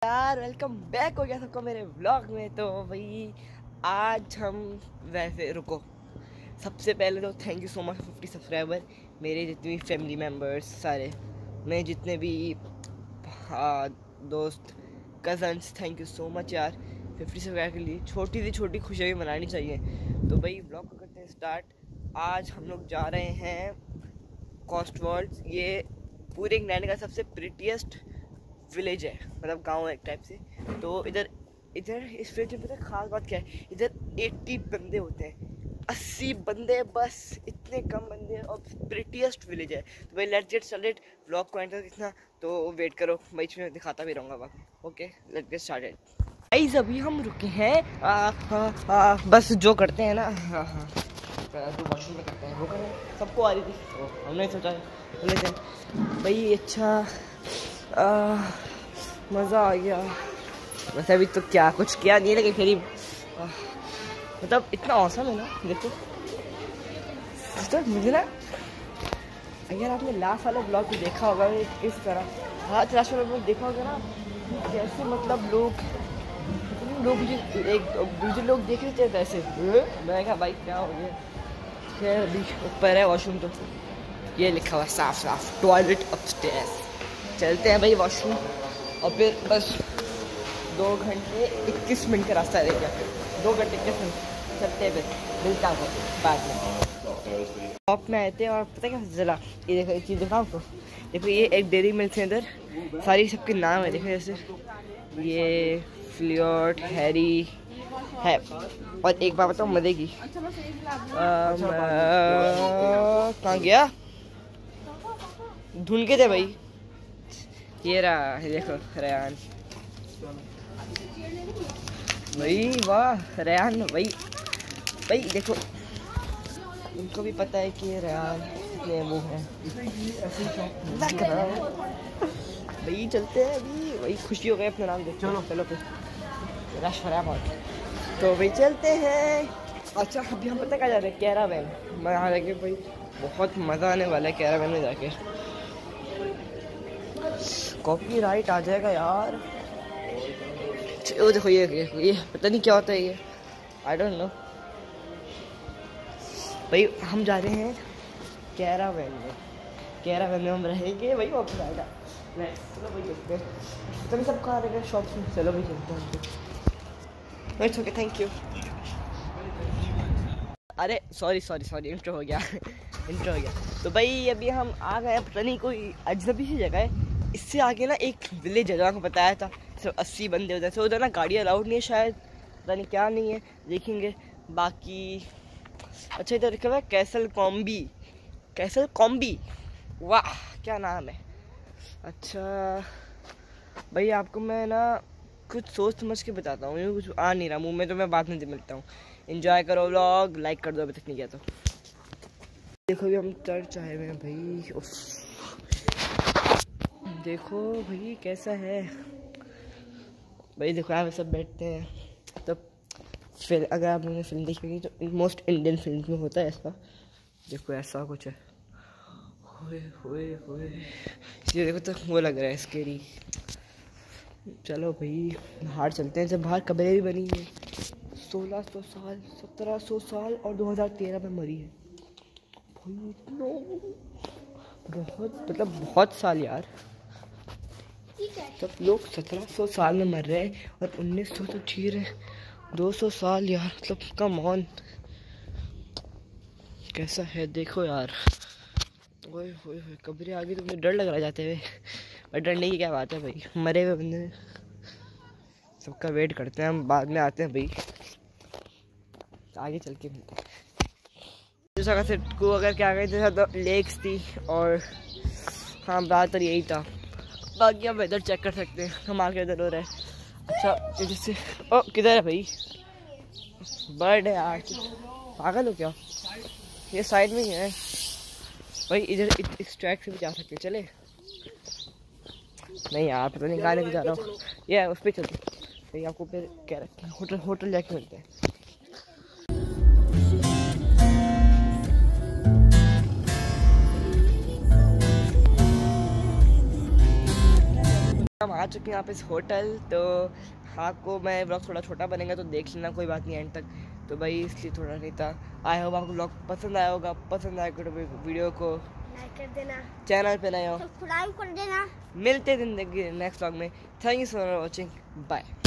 यार welcome back हो गया सबको मेरे व्लॉग में। तो भाई आज हम वैसे रुको, सबसे पहले तो thank you so much 50 subscriber, मेरे जितने भी फैमिली मेम्बर्स सारे, मेरे जितने भी दोस्त cousins, thank you so much यार 50 सब्सक्राइबर के लिए। छोटी सी छोटी खुशियाँ भी मनानी चाहिए। तो भाई व्लॉग को करते हैं स्टार्ट। आज हम लोग जा रहे हैं कॉस्टवर्ड्स। ये पूरे इंग्लैंड का सबसे प्रिटीएस्ट विलेज है, मतलब गांव है एक टाइप से। तो इधर इस विलेज में पता है खास बात क्या है, इधर 80 बंदे होते हैं, 80 बंदे, बस इतने कम बंदे और प्रिटीएस्ट विलेज है। तो भाई लेट्स गेट स्टार्टेड। व्लॉग को एंटर कितना तो वेट करो, बीच में दिखाता भी रहूँगा बाकी। Okay let's get started. Guys अभी हम रुके हैं बस जो करते हैं ना, जो वॉशरूम में करते हैं वो करें। सबको आ रही थी तो हमने सोचा भाई अच्छा मज़ा आ गया। वैसे अभी तो क्या कुछ किया नहीं, लेकिन फिर ही मतलब इतना औसम है ना। देखो तो मुझे ना, अगर आपने लास्ट वाला ब्लॉग भी देखा होगा किस तरह, हाँ लास्ट वाला ब्लॉग देखा होगा ना, कैसे मतलब लोग एक दूसरे लोग देख रहे थे ऐसे। मैं कहा भाई क्या हो गया। खैर अभी ऊपर है वॉशरूम, तो ये लिखा हुआ साफ साफ टॉयलेट अपस्टेयर्स। चलते हैं भाई वॉशरूम, और फिर बस 2 घंटे 21 मिनट का रास्ता रहेगा। 2 घंटे 21 मिनट चलते हैं, फिर मिलता हूँ बाद में। शॉप में आए थे और पता क्या जला, ये देखो एक चीज़ दिखाओ आपको। देखो ये एक डेयरी मिल्क है, इधर सारी सबके नाम है। देखो जैसे ये फ्लियोट, हैरी है। और एक बात बताओ मजे की, कहाँ गया ढूंढ के थे भाई। ये रहा, देखो रेहान भाई, वाह रेहान भाई। भाई देखो उनको भी पता है कि ये रेहान ये वो है भाई। चलते हैं अभी, वही खुशी हो गई अपना नाम देख। चलो चलो फिर रश हो रहा है बहुत, तो भाई चलते हैं। अच्छा अभी हम पता क्या जा रहे हैं, कैरावैन। मैं यहाँ जाके भाई बहुत मज़ा आने वाला है कैरावैन में जाके। कॉपीराइट आ जाएगा यार। वो देखो ये पता नहीं क्या होता है ये, आई डोंट नो। भाई हम जा रहे हैं कैरावैन में। कैरावैन में हम रहेंगे भाई, वापस आएगा। चलो भाई चलते हैं। तो सब कहाँ रहेगा शॉप में, चलो भाई चलते हैं। It's okay thank you. अरे सॉरी इंट्रो हो गया इंट्रो हो गया। तो भाई अभी हम आ गए, पता नहीं कोई अजनबी सी जगह है। इससे आगे ना एक विलेज है, जहाँ को बताया था सिर्फ 80 बंदे उधर से। उधर ना गाड़ी अलाउड नहीं है शायद, पता नहीं क्या नहीं है, देखेंगे बाकी। अच्छा इधर लिखा हुआ है कैसल कॉम्बी, वाह क्या नाम है। अच्छा भाई आपको मैं ना कुछ सोच समझ के बताता हूँ, कुछ आ नहीं रहा मुँह में, तो मैं बाद में मिलता हूँ। एंजॉय करो व्लॉग, लाइक कर दो अभी तक नहीं किया तो। देखो अभी हम चर्च आए हुए हैं भाई। देखो भाई कैसा है भाई। देखो यहाँ पे सब बैठते हैं। तो फिर अगर आप लोगों ने फिल्म देखी होगी तो मोस्ट इंडियन फिल्म में होता है ऐसा। देखो ऐसा कुछ है, होए ये देखो तो वो लग रहा है स्केरी। चलो भाई बाहर चलते हैं। जब बाहर कब्रें भी बनी है, 1600 साल 1700 साल और 2013 में मरी है भाई। बहुत मतलब बहुत साल यार। सब लोग 1700 साल में मर रहे हैं और 1900 तो जी रहे, 200 साल यार, मतलब कम ऑन। कैसा है देखो यार। ओए होए कब्रें आ गई तो मुझे डर लग रहा जाते हुए, पर डरने की क्या बात है भाई, मरे हुए बंदे। सबका वेट करते हैं हम, बाद में आते हैं भाई, आगे चल के मिलते हैं। दूसरा का सेट को अगर क्या गए थे तो लेक्स थी, और हाँ ज़्यादातर यही था। बाकी हम वेदर चेक कर सकते हैं, हम आगे इधर हो रहे हैं। अच्छा जैसे ओ किधर है भाई, बर्ड है यार, पागल हो क्या। ये साइड में ही है भाई, इधर इस ट्रैक से भी जा सकते हैं। चले नहीं यार पता नहीं कहाँ लेके जा रहा हूँ, ये उस पर चलते भाई। आपको फिर क्या रखें, होटल जाके मिलते हैं। हम आ चुके हैं यहाँ पे इस होटल। तो आपको मैं ब्लॉग थोड़ा छोटा बनेगा तो देख लेना, कोई बात नहीं एंड तक। तो भाई इसलिए थोड़ा नहीं था। आई होप आपको ब्लॉग पसंद आया होगा। पसंद आएगा तो वीडियो को लाइक कर देना, चैनल पे नए हो सब्सक्राइब कर देना। मिलते हैं जिंदगी नेक्स्ट व्लॉग में। Thank you for watching, bye.